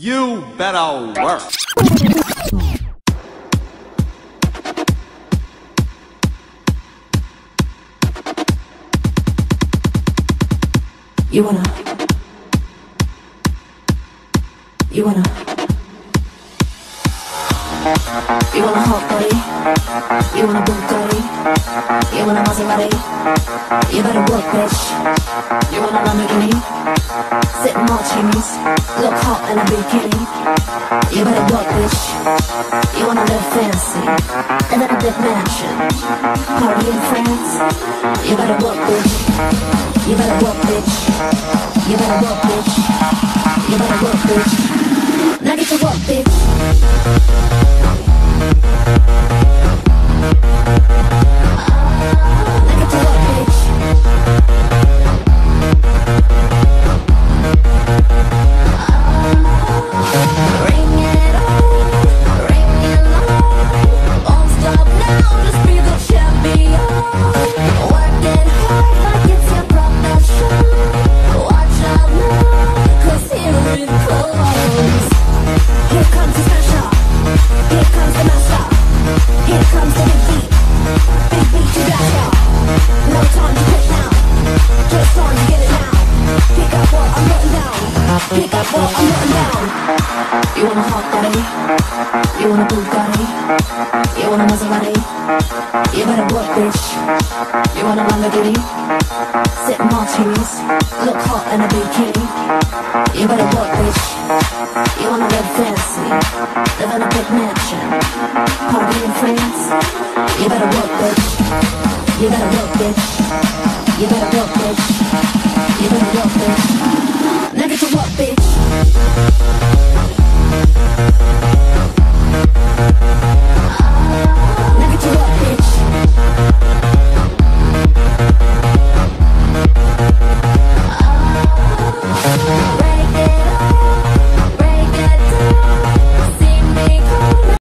You better work. You wanna hot body, you wanna Bugatti, you wanna Maserati, you better work, bitch. You wanna Lamborghini, sit in martinis, look hot in a bikini. You better work, bitch. You wanna live fancy, live in a big mansion, party in France. You better work, bitch. You better work, bitch. You better work, bitch. You better work, bitch. Now get to work, bitch. You want a hot body, you want a Bugatti, you want a Maserati, you better work, bitch. You want a Lamborghini, sit in martinis, look hot in a bikini. You better work, bitch. You wanna live fancy, live in a big mansion, party in France. You better work, bitch. You better work, bitch. You better work, bitch. You better work, bitch. Now get to work, bitch.